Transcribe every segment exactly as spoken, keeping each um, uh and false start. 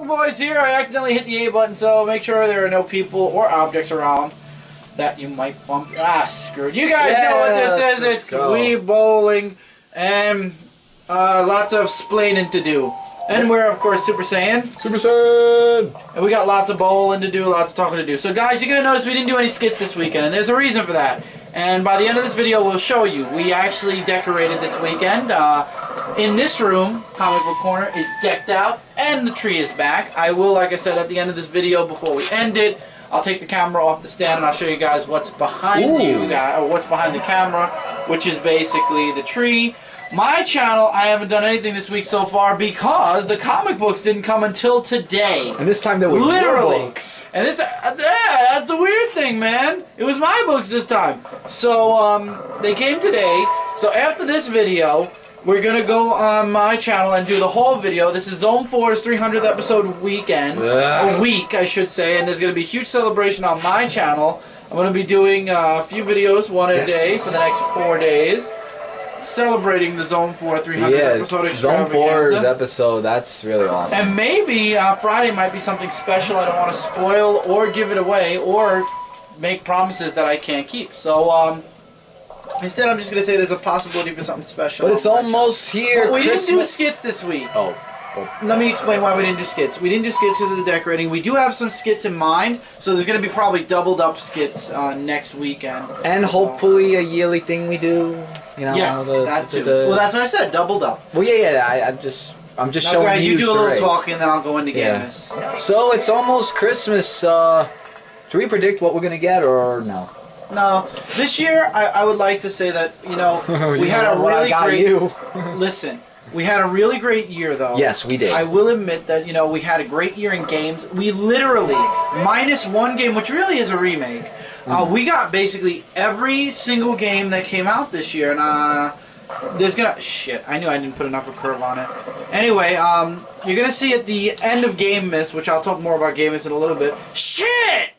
Boys here. I accidentally hit the A button, so make sure there are no people or objects around that you might bump. Ah, screw it. You guys yeah, know what this is. It's go. Wii Bowling and uh, lots of splaining to do. And we're, of course, Super Saiyan. Super Saiyan! And we got lots of bowling to do, lots of talking to do. So, guys, you're going to notice we didn't do any skits this weekend, and there's a reason for that. And by the end of this video, we'll show you. We actually decorated this weekend. Uh, in this room, Comic Book Corner is decked out, and the tree is back. I will, like I said, at the end of this video, before we end it, I'll take the camera off the stand, and I'll show you guys what's behind Ooh. you, or what's behind the camera, which is basically the tree. My channel, I haven't done anything this week so far because the comic books didn't come until today. And this time there were literally books. And this, uh, yeah, that's the weird thing, man. It was my books this time. So um, they came today. So after this video, we're gonna go on my channel and do the whole video. This is Zone four's three hundredth episode weekend, yeah. a week, I should say, and there's gonna be a huge celebration on my channel. I'm gonna be doing uh, a few videos, one a yes. day for the next four days. Celebrating the Zone four three hundredth yeah, episode Zone four's episode, that's really awesome. And maybe uh, Friday might be something special. I don't want to spoil or give it away or make promises that I can't keep. So um, instead I'm just going to say there's a possibility for something special. But it's almost here. But we Christmas. didn't do skits this week. Oh. Let me explain why we didn't do skits. We didn't do skits because of the decorating. We do have some skits in mind, so there's going to be probably doubled up skits uh, next weekend. And hopefully a yearly thing we do. You know, yes, the, that too. The, the, well, that's what I said, doubled up. Well, yeah, yeah. I, I'm just, I'm just now, showing guys, you. You do a little charade. talking, then I'll go into yeah. games. So it's almost Christmas. Uh, do we predict what we're gonna get or no? No, this year I, I would like to say that you know we you had know a really great. You. Listen. We had a really great year, though. Yes, we did. I will admit that, you know, we had a great year in games. We literally, minus one game, which really is a remake, mm. uh, we got basically every single game that came out this year. And uh, there's gonna... Shit, I knew I didn't put enough of a curve on it. Anyway, um, you're gonna see at the end of Game Miss, which I'll talk more about Game Miss in a little bit. Shit!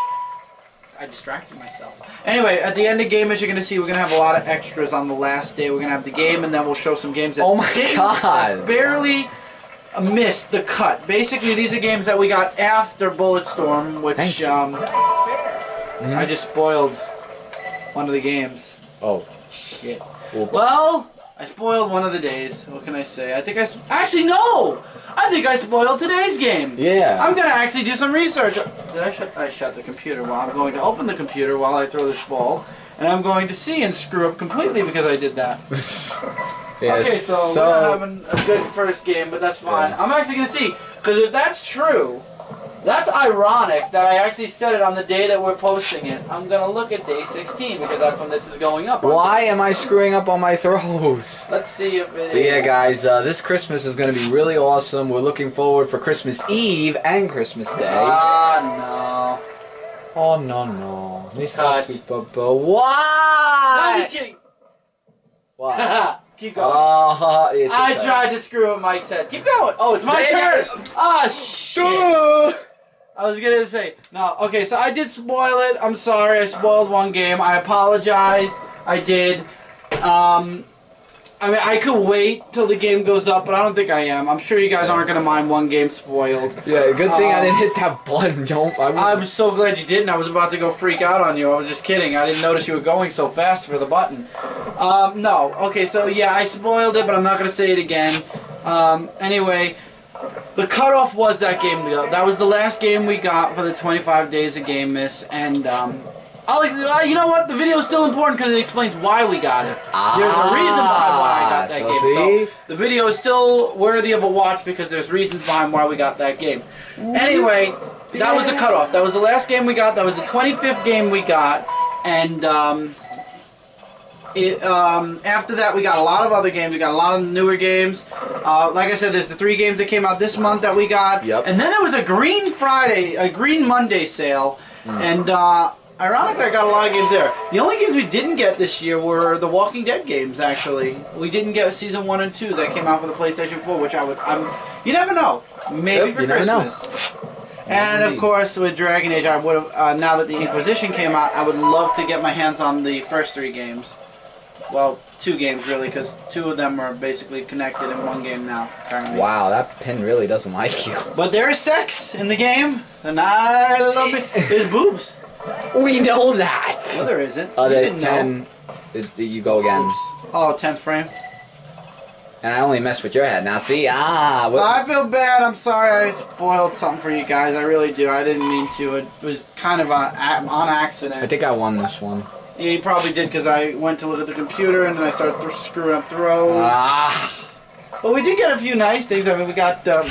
I distracted myself. Anyway, at the end of Game Miss, you're going to see we're going to have a lot of extras on the last day. We're going to have the game, and then we'll show some games that oh my God. barely missed the cut. Basically, these are games that we got after Bulletstorm, which um, mm-hmm. I just spoiled one of the games. Oh. Shit. Well, I spoiled one of the days. What can I say? I think I... Actually, no! I think I spoiled today's game. Yeah. I'm going to actually do some research. Did I shut, I shut the computer? Well, I'm going to open the computer while I throw this ball. And I'm going to see and screw up completely because I did that. yes. Okay, so, so we're not having a good first game, but that's fine. Yeah. I'm actually going to see. Because if that's true, that's ironic that I actually said it on the day that we're posting it. I'm going to look at day sixteen because that's when this is going up. Why am I screwing up on my throws? Let's see if it but yeah, guys, uh, this Christmas is going to be really awesome. We're looking forward for Christmas Eve and Christmas Day. Ah, no. Oh, no, no. Mister Super Bowl. Why? Why? No, I'm just kidding. Why? Keep going. Uh, it's I okay. tried to screw up Mike's head. Keep going. Oh, it's my yeah. turn. Ah, shit. I was gonna say no. Okay, so I did spoil it. I'm sorry. I spoiled one game. I apologize. I did. Um, I mean, I could wait till the game goes up, but I don't think I am. I'm sure you guys aren't gonna mind one game spoiled. Yeah, good thing um, I didn't hit that button. Don't. I I'm so glad you didn't. I was about to go freak out on you. I was just kidding. I didn't notice you were going so fast for the button. Um, no. Okay, so yeah, I spoiled it, but I'm not gonna say it again. Um, anyway. The cutoff was that game. That was the last game we got for the twenty-five days of Game Miss, and um, I'll, uh, you know what? The video is still important because it explains why we got it. Ah, there's a reason behind why I got that so game. See? So the video is still worthy of a watch because there's reasons behind why we got that game. Anyway, that was the cutoff. That was the last game we got. That was the twenty-fifth game we got, and um, it, um, after that we got a lot of other games. We got a lot of newer games. Uh, like I said, there's the three games that came out this month that we got. Yep. And then there was a Green Friday, a Green Monday sale. Mm. And uh, ironically, I got a lot of games there. The only games we didn't get this year were the Walking Dead games, actually. We didn't get Season one and two that came out for the PlayStation four, which I would... I'm, you never know. Maybe yep, for Christmas. And, of course, with Dragon Age, I would have... Uh, now that the Inquisition came out, I would love to get my hands on the first three games. Well, two games really, because two of them are basically connected in one game now, apparently. Wow, that pin really doesn't like you. But there is sex in the game, and I love it. There's boobs. We know that. No, there isn't. Oh, You there's didn't ten. It, you go again. Oops. Oh, tenth frame. And I only messed with your head. Now see, ah. So I feel bad. I'm sorry I spoiled something for you guys. I really do. I didn't mean to. It was kind of on, on accident. I think I won this one. Yeah, you probably did because I went to look at the computer and then I started th screwing up throws. Ah. But we did get a few nice things. I mean, we got um,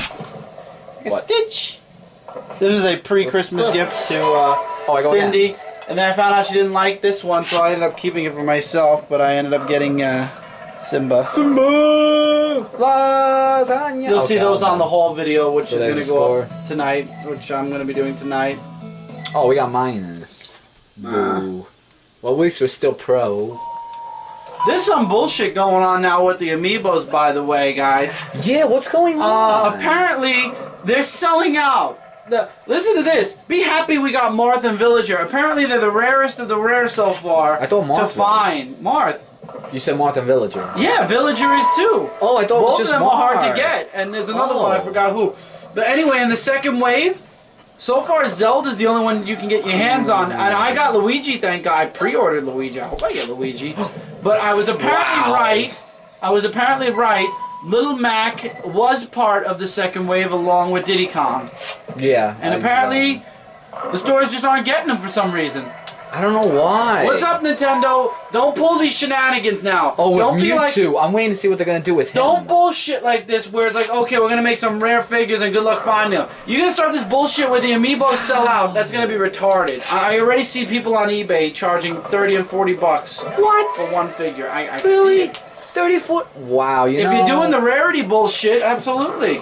a What? Stitch. This is a pre-Christmas gift to uh, Oh, I go Cindy. again. And then I found out she didn't like this one, so I ended up keeping it for myself. But I ended up getting uh, Simba. Simba. Lasagna. You'll see Okay, those I'll on the done. haul video, which So is going there's to a go score. up tonight, which I'm going to be doing tonight. Oh, we got minus. Nah. Boo. Well, at least we're still pro. There's some bullshit going on now with the amiibos, by the way, guys. Yeah, what's going Uh, on? apparently, they're selling out. The, listen to this. Be happy we got Marth and Villager. Apparently, they're the rarest of the rare so far I thought Marth to was. find. Marth. You said Martha Villager. Yeah, Villager is too. Oh, I thought it Both was of just them Marth. are hard to get. And there's another one, I Oh. forgot who. But anyway, in the second wave, so far Zelda's the only one you can get your hands on. And I got Luigi, thank God. I pre-ordered Luigi. I hope I get Luigi. But I was apparently Wow. right. I was apparently right. Little Mac was part of the second wave along with Diddy Kong. Yeah. And I- apparently, the stores just aren't getting them for some reason. I don't know why. What's up, Nintendo? Don't pull these shenanigans now. Oh, with don't be like, Mewtwo. I'm waiting to see what they're gonna do with him. don't bullshit like this where it's like, okay, we're gonna make some rare figures and good luck finding them. You're gonna start this bullshit where the amiibos sell out. That's gonna be retarded. I I already see people on eBay charging thirty and forty bucks What? for one figure. I, I can see Really? it. thirty-four? Wow, you If know. you're doing the rarity bullshit, absolutely.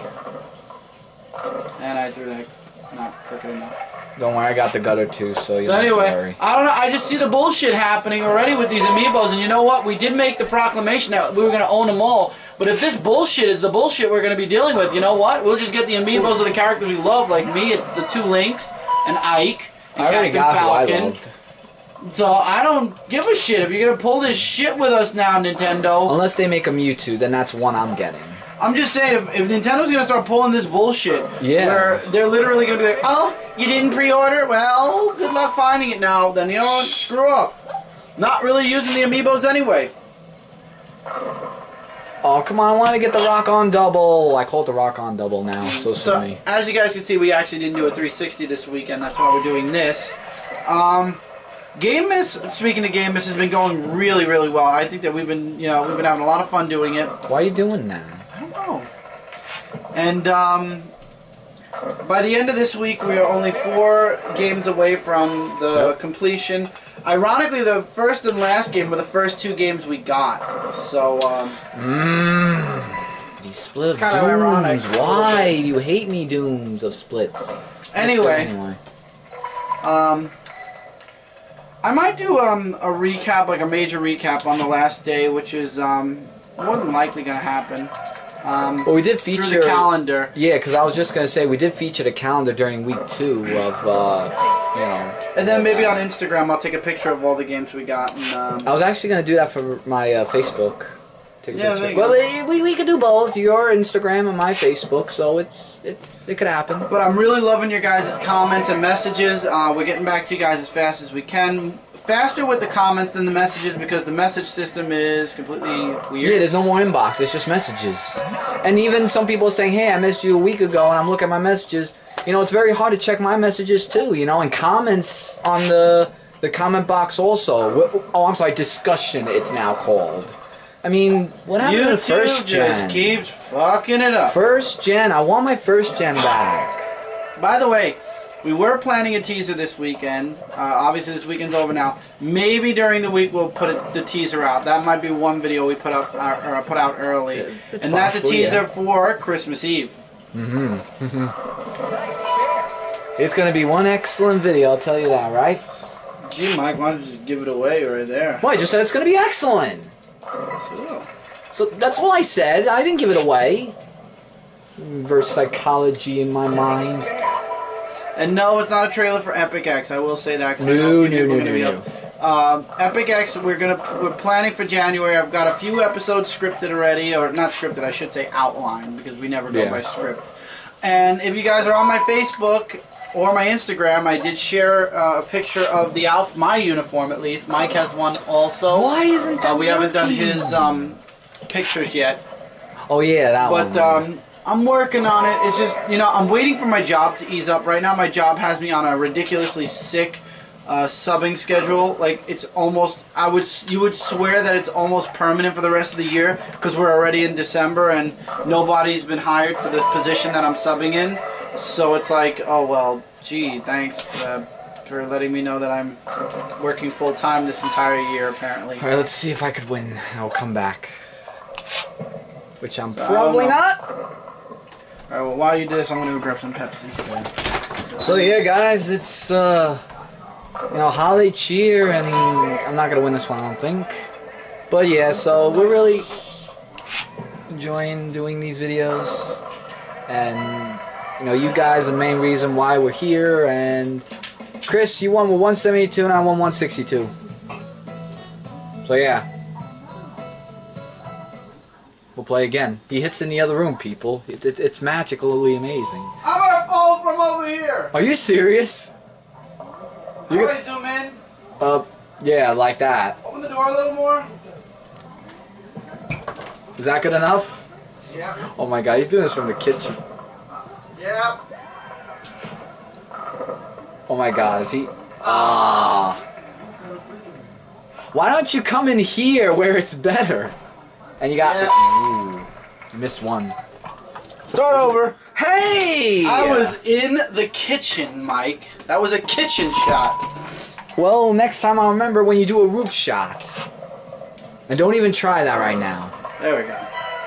And I threw that not quick enough. Don't worry, I got the gutter too, so you So don't have to anyway, worry. I don't know. I just see the bullshit happening already with these amiibos, and you know what? We did make the proclamation that we were going to own them all. But if this bullshit is the bullshit we're going to be dealing with, you know what? We'll just get the amiibos of the characters we love. Like me, it's the two Links and Ike and I already Captain got who I Falcon. loved. So I don't give a shit if you're going to pull this shit with us now, Nintendo. Unless they make a Mewtwo, then that's one I'm getting. I'm just saying, if, if Nintendo's going to start pulling this bullshit, Yeah. where they're literally going to be like, oh, you didn't pre-order? Well, good luck finding it now. Then, you know what? Screw off. Not really using the amiibos anyway. Oh, come on, I want to get the Rock On Double. I call it the Rock On Double now, so So, silly. as you guys can see, we actually didn't do a three sixty this weekend. That's why we're doing this. Um, Game Miss, speaking of Game Miss, has been going really, really well. I think that we've been, you know, we've been having a lot of fun doing it. Why are you doing that? I don't know. And um, by the end of this week, we are only four games away from the Yep. completion. Ironically, the first and last game were the first two games we got. So, um, Mmm. These split It's kinda ironic. Dooms. Why do you hate me, Dooms of splits? Let's go anyway, anyway. um, I might do um, a recap, like a major recap on the last day, which is um, more than likely going to happen. Um, Well, we did through feature. the calendar. Yeah, because I was just gonna say we did feature the calendar during week two of, uh, you know. And then maybe on Instagram, I'll take a picture of all the games we got. And, um, I was actually gonna do that for my uh, Facebook. Take a Yeah, picture. there you Well, go. we, we could do both, your Instagram and my Facebook, so it's it's it could happen. But I'm really loving your guys' comments and messages. Uh, we're getting back to you guys as fast as we can. Faster with the comments than the messages because the message system is completely Yeah, weird. there's no more inbox. It's just messages. And even some people are saying, "Hey, I missed you a week ago," and I'm looking at my messages. You know, it's very hard to check my messages too. You know, and comments on the the comment box also. Wh- Oh, I'm sorry, discussion. It's now called. I mean, what happened to the YouTube first gen? just keeps fucking it up. First gen. I want my first gen back. By the way, we were planning a teaser this weekend. Uh, obviously, this weekend's over now. Maybe during the week we'll put it, the teaser out. That might be one video we put up uh, or put out early, It's and that's a possible, teaser yeah. for Christmas Eve. Mm-hmm. It's gonna be one excellent video. I'll tell you that, right? Gee, Mike, why don't you just give it away right there? Well, I just said it's gonna be excellent. Yes, it will. So that's all I said. I didn't give it away. Reverse psychology in my mind. And no, it's not a trailer for Epic X. I will say that. 'cause I No, know a few no, people no, are gonna no, be no. up. Um, Epic X, we're gonna we're planning for January. I've got a few episodes scripted already, or not scripted, I should say outlined, because we never go Yeah. by script. And if you guys are on my Facebook or my Instagram, I did share uh, a picture of the Alf, my uniform at least. Mike has one also. Why isn't that Uh, we haven't done working? his um, pictures yet, Oh yeah, that but one. um, I'm working on it. It's just, you know, I'm waiting for my job to ease up. Right now, my job has me on a ridiculously sick uh, subbing schedule. Like, it's almost, I would, you would swear that it's almost permanent for the rest of the year, because we're already in December and nobody's been hired for the position that I'm subbing in. So it's like, oh well, gee, thanks uh, for letting me know that I'm working full time this entire year, apparently. All right, let's see if I could win. I'll come back. Which I'm So, probably I don't know. not. Alright, well, while you do this, I'm gonna go grab some Pepsi. So yeah, guys, it's uh, you know, holiday cheer, and I'm not gonna win this one, I don't think. But yeah, so we're really enjoying doing these videos, and you know, you guys are the main reason why we're here. And Chris, you won with one seventy-two, and I won one sixty-two. So yeah. We'll play again. He hits in the other room, people. It, it, it's magically amazing. I'm gonna fall from over here! Are you serious? How do I zoom in? Uh, yeah, like that. Open the door a little more. Is that good enough? Yeah. Oh my god, he's doing this from the kitchen. Yeah. Oh my god, is he... Ah. Why don't you come in here where it's better? And you got... Yeah. Ooh, you missed one. Start over. Hey! I was in the kitchen, Mike. That was a kitchen shot. Well, next time I'll remember when you do a roof shot. And don't even try that right now. There we go.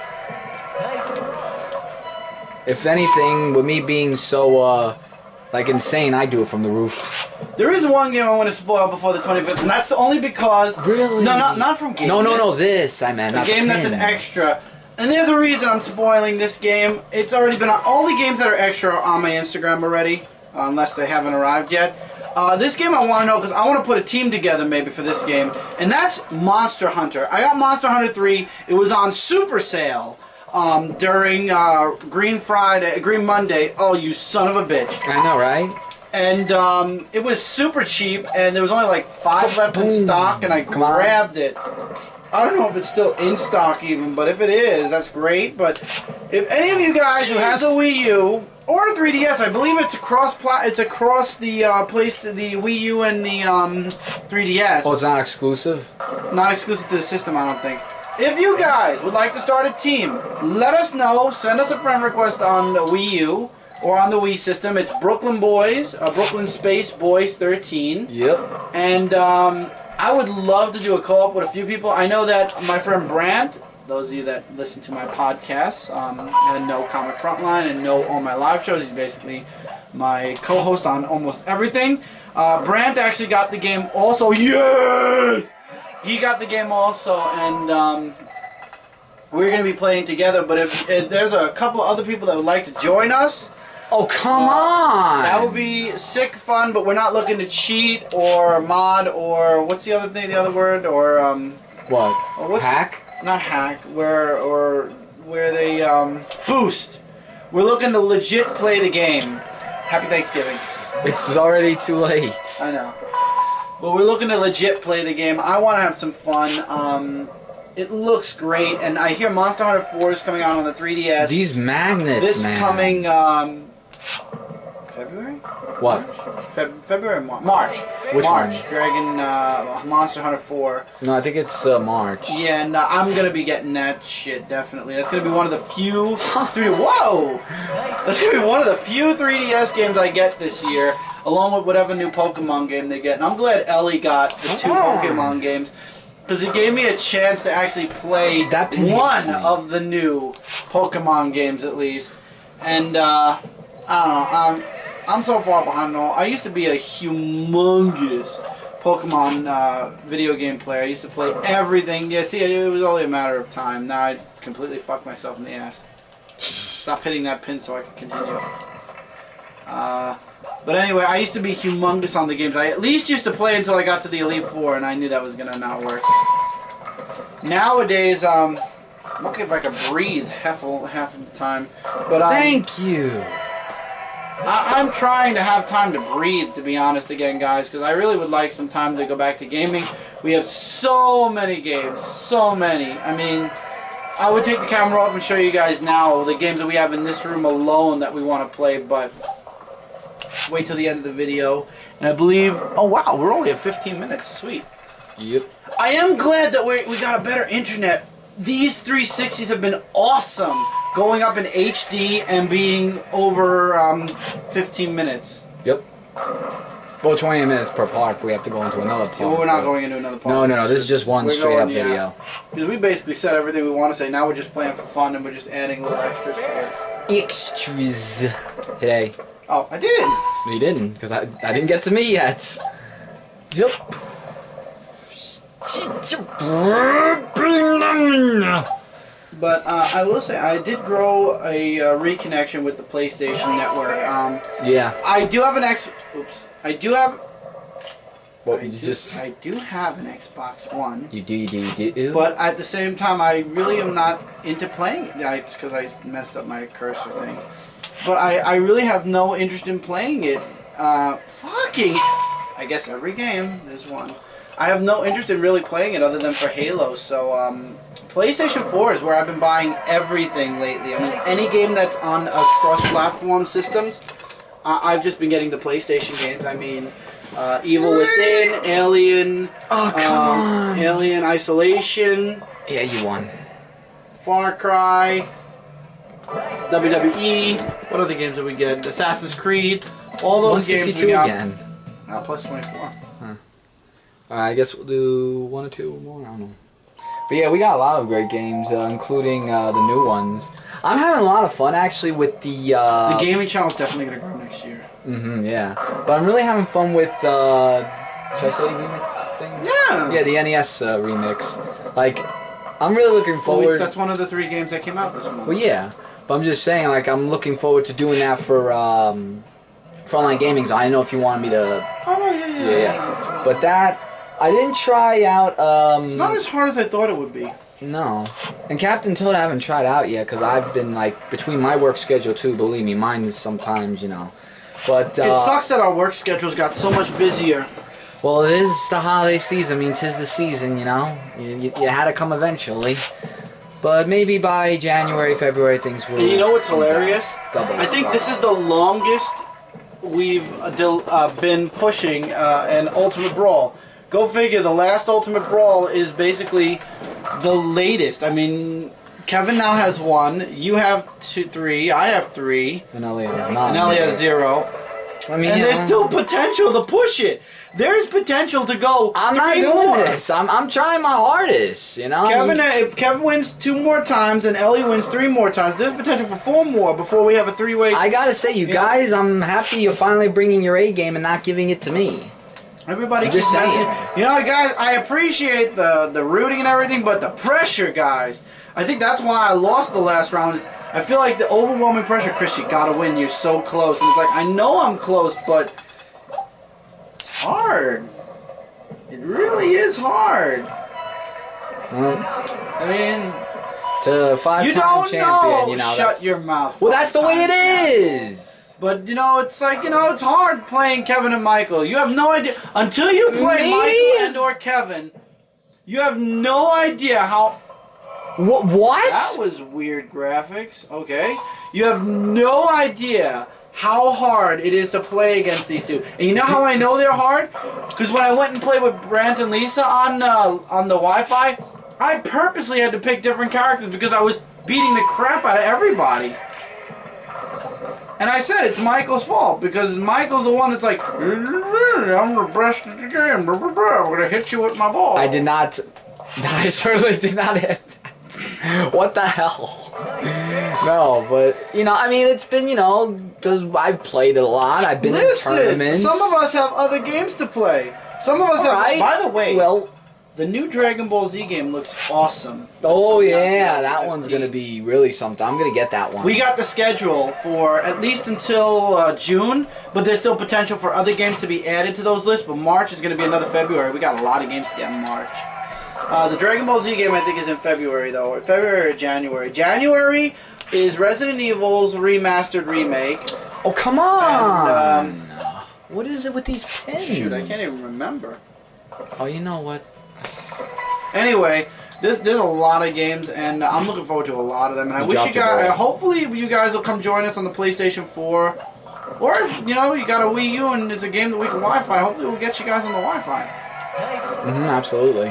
If anything, with me being so, uh, like insane, I do it from the roof. There is one game I want to spoil before the twenty-fifth, and that's only because... Really? No, not, not from game. No, no, no, this, I meant. A not the game that's an pin. extra. And there's a reason I'm spoiling this game. It's already been on... All the games that are extra are on my Instagram already, uh, unless they haven't arrived yet. Uh, this game I want to know because I want to put a team together maybe for this game, and that's Monster Hunter. I got Monster Hunter three. It was on super sale um, during uh, Green Friday, Green Monday. Oh, you son of a bitch! I know, right? And um, it was super cheap, and there was only like five left in Boom. stock, and I Come on. grabbed it. I don't know if it's still in stock even, but if it is, that's great. But if any of you guys who has a Wii U or a three D S, I believe it's across pla it's across the uh, place to the Wii U and the um, three D S. Oh, it's not exclusive? Not exclusive to the system, I don't think. If you guys would like to start a team, let us know. Send us a friend request on the Wii U or on the Wii system. It's Brooklyn Boys, uh, Brooklyn Space Boys thirteen. Yep. And um, I would love to do a co-op with a few people. I know that my friend Brandt, those of you that listen to my podcasts um, and know Comic Frontline and know all my live shows, he's basically my co-host on almost everything. Uh, Brandt actually got the game also. Yes! He got the game also, and um, we're going to be playing together. But if, if there's a couple of other people that would like to join us, Oh, come uh, on! that would be sick fun, but we're not looking to cheat or mod or what's the other thing, the other word? Or, um... What? or what's Hack? Not hack, where, or where they, um... boost. We're looking to legit play the game. Happy Thanksgiving. It's already too late. I know. But we're looking to legit play the game. I want to have some fun. Um... It looks great, and I hear Monster Hunter four is coming out on the three D S. These magnets, This man. coming, um... February? What? Feb February, Mar March. Which March. one? Dragon, uh, Monster Hunter four. No, I think it's uh, March. Yeah, and uh, I'm gonna be getting that shit, definitely. That's gonna be one of the few three. Whoa! That's gonna be one of the few three D S games I get this year, along with whatever new Pokemon game they get. And I'm glad Ellie got the two Come on. Pokemon games because it gave me a chance to actually play That pin hits one me. of the new Pokemon games at least. And uh, I don't know. Um, I'm so far behind though. I used to be a humongous Pokemon uh, video game player. I used to play everything. Yeah, see, it was only a matter of time. Now I completely fucked myself in the ass. Stop hitting that pin so I can continue. Uh, but anyway, I used to be humongous on the games. I at least used to play until I got to the Elite Four, and I knew that was gonna not work. Nowadays, um, I'm looking if I can breathe half of, half of the time. But um, Thank you. I, I'm trying to have time to breathe, to be honest, again, guys, because I really would like some time to go back to gaming. We have so many games, so many. I mean, I would take the camera off and show you guys now the games that we have in this room alone that we want to play, but wait till the end of the video. And I believe, oh wow, we're only at fifteen minutes, sweet. Yep. I am glad that we we got a better internet. These three sixties have been awesome, going up in H D and being over um, fifteen minutes. Yep. Well, twenty minutes per part if we have to go into another part. Well, we're not going into another part. No, no, no. This is just one We're straight going, up yeah. video. Because we basically said everything we want to say. Now we're just playing for fun and we're just adding little extras to it. Extras. Hey. Oh, I did. No, you didn't, because I, I didn't get to me yet. Yep. But uh, I will say, I did grow a uh, reconnection with the PlayStation Network. Um, Yeah. I do have an X. Oops. I do have. What I you do, just? I do have an Xbox One. You do, you do, you do. But at the same time, I really am not into playing it. Yeah, it's because I messed up my cursor thing. But I, I really have no interest in playing it. Uh, fucking. I guess every game there's one. I have no interest in really playing it other than for Halo. So um, PlayStation four is where I've been buying everything lately. I mean, any game that's on a cross-platform systems, uh, I've just been getting the PlayStation games. I mean, uh, Evil Within, Alien, Oh, come um, on. Alien Isolation, Yeah, you won. Far Cry, W W E. What other games did we get? Assassin's Creed. All those games we one sixty-two got. again. Uh, plus twenty-four. Uh, I guess we'll do one or two more. I don't know. But yeah, we got a lot of great games, uh, including uh, the new ones. I'm having a lot of fun actually with the. Uh, The gaming channel is definitely gonna grow next year. Mm-hmm. Yeah, but I'm really having fun with. Uh, should I say remix thing? Yeah. Yeah, the N E S uh, remix. Like, I'm really looking Well, forward. we, that's one of the three games that came out this month. Well, yeah, but I'm just saying, like, I'm looking forward to doing that for um, Frontline Gaming. So I don't know if you wanted me to. Oh no, yeah, yeah, Yeah, yeah. But that. I didn't try out. Um, It's not as hard as I thought it would be. No. And Captain Toad I haven't tried out yet because I've been, like, between my work schedule, too, believe me, mine is sometimes, you know. But, uh, It sucks that our work schedules got so much busier. well, it is the holiday season. I mean, 'tis the season, you know. You, you, you had to come eventually. But maybe by January, February, things will... And you know what's ease out. hilarious? Double. I think this is the longest we've uh, del- uh, been pushing uh, an Ultimate Brawl. Go figure, the last Ultimate Brawl is basically the latest. I mean, Kevin now has one, you have two, three, I have three, And Ellie has none. and Ellie has zero. I mean, And you there's know, still potential to push it. There's potential to go I'm not three doing more. this. I'm, I'm trying my hardest, you know? I Kevin, mean, if Kevin wins two more times and Ellie wins three more times, there's potential for four more before we have a three-way. I gotta say, you Yeah. guys, I'm happy you're finally bringing your A game and not giving it to me. Everybody I'm keeps just saying. messaging. You know, guys, I appreciate the the rooting and everything, but the pressure, guys. I think that's why I lost the last round. I feel like the overwhelming pressure. Chris, you gotta win. You're so close, and it's like I know I'm close, but it's hard. It really is hard. Well, I mean, to you five-time don't champion, know. you know. Shut that's, your mouth. well, that's the way it Five-time is. But, you know, it's like, you know, it's hard playing Kevin and Michael. You have no idea. Until you play Me? Michael and or Kevin, you have no idea how... Wh- what? That was weird graphics. Okay. You have no idea how hard it is to play against these two. And you know how I know they're hard? Because when I went and played with Brant and Lisa on, uh, on the Wi-Fi, I purposely had to pick different characters because I was beating the crap out of everybody. And I said it's Michael's fault because Michael's the one that's like, I'm the best at the game. We're gonna hit you with my ball. I did not. I certainly did not hit that. What the hell? No, but you know, I mean, it's been, you know, because I've played it a lot. I've been Listen, in tournaments. some of us have other games to play. Some of us All have. right. By the way, well, the new Dragon Ball Z game looks awesome. Oh yeah, that one's gonna be really something. I'm gonna get that one. We got the schedule for at least until uh, June, but there's still potential for other games to be added to those lists. But March is gonna be another February. We got a lot of games to get in March. Uh, the Dragon Ball Z game I think is in February though, or February or January. January is Resident Evil's remastered remake. Oh come on! And, um, what is it with these pins? Shoot, I can't even remember. Oh, you know what? Anyway, there's, there's a lot of games, and I'm looking forward to a lot of them. And I You wish you dropped the guys, ball. uh, hopefully you guys will come join us on the PlayStation four. Or, you know, you got a Wii U and it's a game that we can Wi-Fi. Hopefully we'll get you guys on the Wi-Fi. Mm-hmm, absolutely.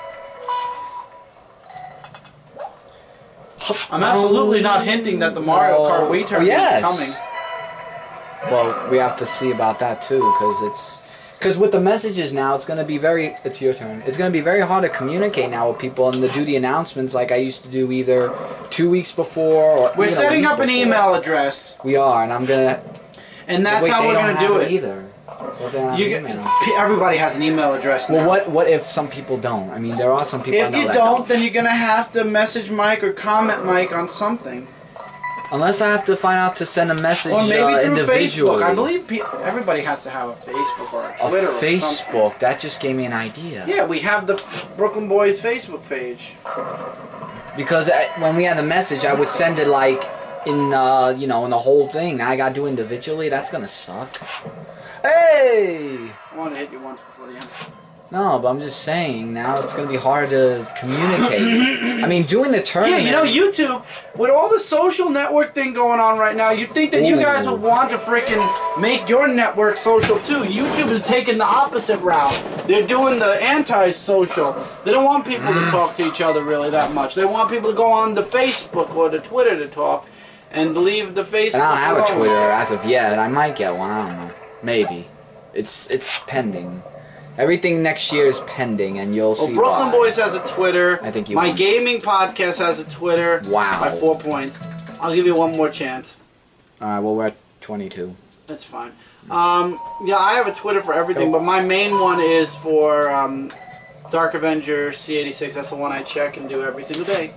I'm absolutely not hinting that the Mario Kart Wii tournament yes. is coming. Well, we have to see about that too, because it's because with the messages now, it's going to be very. It's your turn. It's going to be very hard to communicate now with people and to do the announcements like I used to do either two weeks before or. We're you know, setting weeks up an before. email address, We are, and I'm gonna. and that's wait, how they we're don't going to have do it it. either. Well, they don't have You an get, email. everybody has an email address now. Well, what what if some people don't? I mean, there are some people. I If know you that don't, then you're going to have to message Mike or comment Mike on something. Unless I have to find out to send a message Or maybe uh, through individually. Facebook. I believe pe everybody has to have a Facebook or a A Twitter or something. Facebook. That just gave me an idea. Yeah, we have the Brooklyn Boys Facebook page. Because I, when we had the message, I would send it like in, uh, you know, in the whole thing. Now I gotta do individually. That's gonna suck. Hey! I want to hit you once before the end. No, but I'm just saying. Now it's gonna be hard to communicate. I mean, doing the Yeah, tournament. you know, YouTube, with all the social network thing going on right now, you'd think that you guys Ooh. would want to freaking make your network social too. YouTube is taking the opposite route. They're doing the anti-social. They don't want people Mm. to talk to each other really that much. They want people to go on the Facebook or the Twitter to talk and leave the Facebook And I don't have a alone. Twitter as of yet. I might get one. I don't know. Maybe. It's it's pending. Everything next year is pending, and you'll Well, see Brooklyn why. Boys has a Twitter. I think you My won. gaming podcast has a Twitter. Wow. By four points. I'll give you one more chance. All right. Well, we're at twenty-two. That's fine. Um, yeah, I have a Twitter for everything, but my main one is for um, Dark Avenger C eighty-six. That's the one I check and do every single day.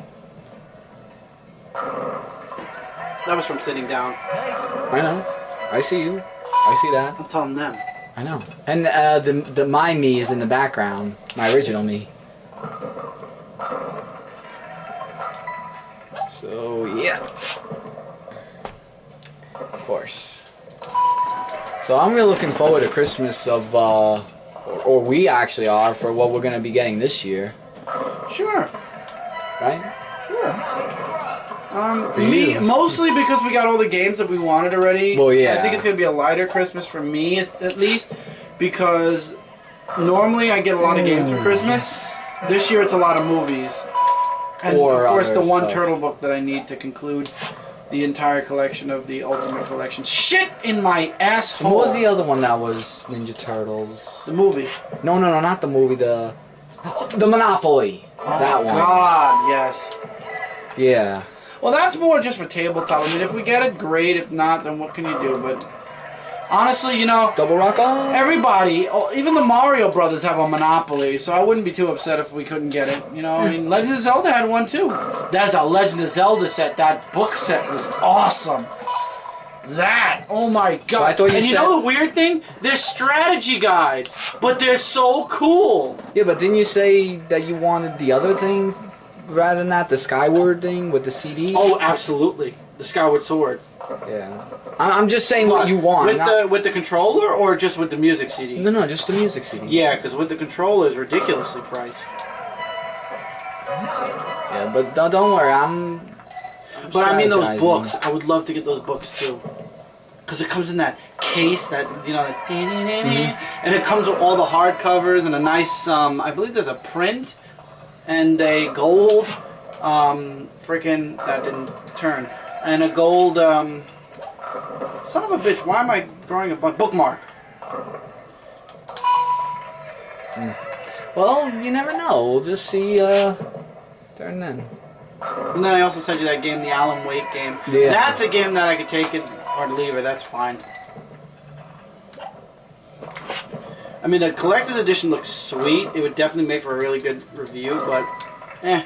That was from sitting down. I know. I see you. I see that. I'm telling them. I know. And uh, the the my me is in the background. My original me. So yeah. Of course. So I'm really looking forward to Christmas of, uh, or, or we actually are for what we're gonna be getting this year, Sure. right? Sure. Um, For me, you. mostly because we got all the games that we wanted already. Well, yeah. I think it's going to be a lighter Christmas for me, at at least, because normally I get a lot of games for Christmas. This year it's a lot of movies. And, Or of course, the other one stuff. Turtle book that I need to conclude the entire collection of the Ultimate Collection. Shit in my And asshole! what was the other one that was Ninja Turtles? The movie. No, no, no, not the movie. The the Monopoly. That oh, one. God, yes. Yeah. Well, that's more just for tabletop. I mean, if we get it, great. If not, then what can you do? But honestly, you know, Double Rock on. everybody, oh, even the Mario Brothers have a Monopoly, so I wouldn't be too upset if we couldn't get it. You know, I mean, Legend of Zelda had one too. That's a Legend of Zelda set. That book set was awesome. That, oh my god. Well, I thought you and you said- know the weird thing? They're strategy guides, but they're so cool. Yeah, but didn't you say that you wanted the other thing rather than that, the Skyward thing with the C D? Oh, absolutely. The Skyward Sword. Yeah. I- I'm just saying what you want. With not- the with the controller or just with the music C D? No, no, just the music C D. Yeah, because with the controller it's ridiculously priced. Yeah, but don't, don't worry, I'm. I'm But I mean those strategizing. books. I would love to get those books too. Because it comes in that case, that, you know, that Mm-hmm. and it comes with all the hardcovers and a nice, um, I believe there's a print and a gold, um, freaking, that didn't turn, and a gold, um, son of a bitch, why am I drawing a bu- bookmark? Well, you never know. We'll just see. Uh, there and then. And then I also sent you that game, the Alan Wake game. Yeah. That's a game that I could take it or leave it. That's fine. I mean, the collector's edition looks sweet. It would definitely make for a really good review, but eh.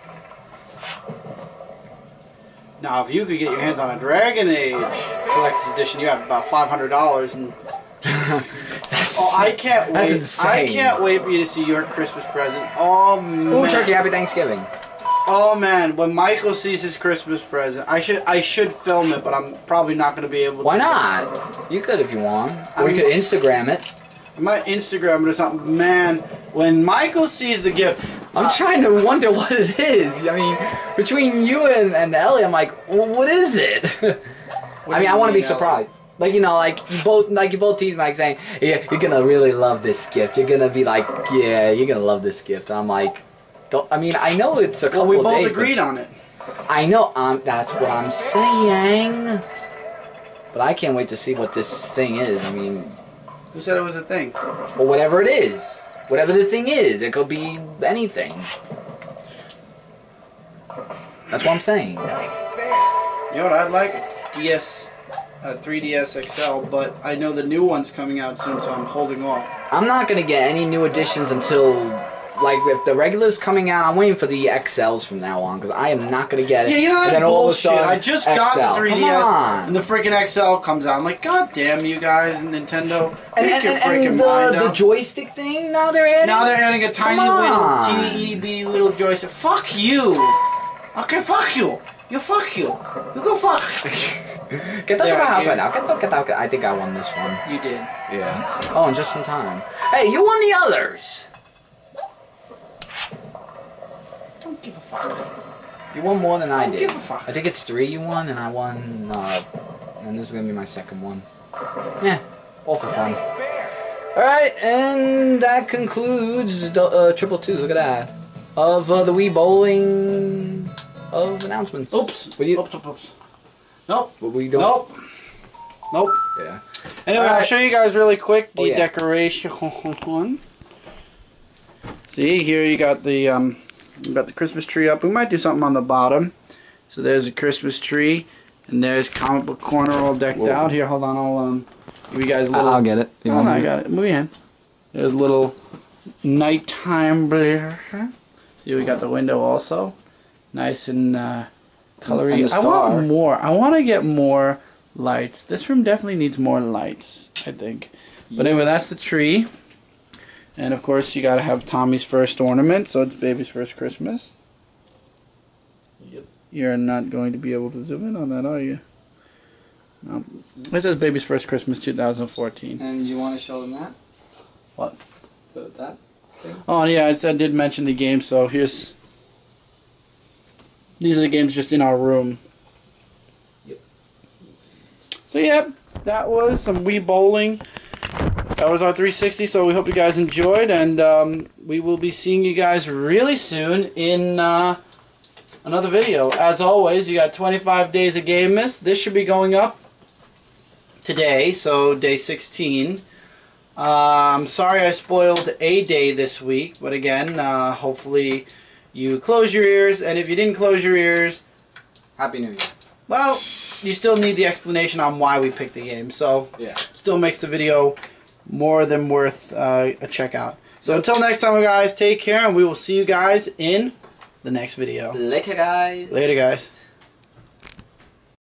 Now, if you could get your hands on a Dragon Age collector's edition, you have about five hundred dollars, and oh, I can't wait! I can't wait for you to see your Christmas present. Oh man! Ooh, turkey! Happy Thanksgiving! Oh man, when Michael sees his Christmas present, I should I should film it, but I'm probably not going to be able to. Why not? You could if you want. Or I mean, you could Instagram it. I might Instagram it or something. Man, when Michael sees the gift... I'm uh, trying to wonder what it is. I mean, between you and, and Ellie, I'm like, well, what is it? I mean, I want to be surprised. Like, you know, like you both, like you both tease me, like saying, yeah, you're gonna really love this gift. You're gonna be like, yeah, you're gonna love this gift. I'm like, don't. I mean, I know it's a couple well, we of both days, agreed on it. I know. Um, that's what I'm saying. But I can't wait to see what this thing is. I mean, who said it was a thing? Or whatever it is, whatever the thing is, it could be anything. That's what I'm saying. You know what I'd like? D S. Uh, three D S X L, but I know the new one's coming out soon, so I'm holding off. I'm not gonna get any new editions until, like, if the regular's coming out, I'm waiting for the X Ls from now on, because I am not gonna get it. Yeah, you know, that's bullshit. I just got the three D S, and the freaking X L comes out. I'm like, God damn you guys, Nintendo, and, make and, your and, freaking and the, mind the up. joystick thing, now they're adding? Now they're adding a tiny little, teeny, itty bitty little joystick. Fuck you! Okay, fuck you! You fuck you! You go fuck! Get out of my house right now. Get out, get out. I think I won this one. You did. Yeah. Oh, and just in time. Hey, you won the others! Don't give a fuck. You won more than I Don't did. give a fuck. I think it's three you won, and I won, uh, and this is gonna be my second one. Yeah, all for fun. Alright, and that concludes the, uh, triple twos, look at that. Of uh, the Wii Bowling of announcements. Oops. What you, oops, oops, oops. Nope. What we doing? Nope. Nope. Yeah. Anyway, right. I'll show you guys really quick the oh, yeah. decoration. See, here you got the um, you got the Christmas tree up. We might do something on the bottom. So there's a Christmas tree, and there's comic book corner all decked Whoa. out. Here, hold on, I'll um, give you guys a little. I'll get it. You oh, no, I got it. Move your hand. There's a little nighttime blur. See, we got the window also, nice and uh, colory. I want more. I want to get more lights. This room definitely needs more lights, I think. But anyway, that's the tree. And of course, you got to have Tommy's first ornament, so it's baby's first Christmas. Yep. You're not going to be able to zoom in on that, are you? No. It says baby's first Christmas two thousand fourteen. And you want to show them that? What? That thing? Oh, yeah, I did mention the game, so here's... These are the games just in our room. Yep. So, yeah, that was some Wii Bowling. That was our three sixty, so we hope you guys enjoyed, and um, we will be seeing you guys really soon in uh, another video. As always, you got twenty-five days of Game Miss. This should be going up today, so day sixteen. Uh, I'm sorry I spoiled a day this week, but again, uh, hopefully you close your ears, and if you didn't close your ears, Happy New Year. well, you still need the explanation on why we picked the game, so yeah, still makes the video more than worth uh, a check out. So until next time, guys, take care, and we will see you guys in the next video. Later, guys. Later, guys.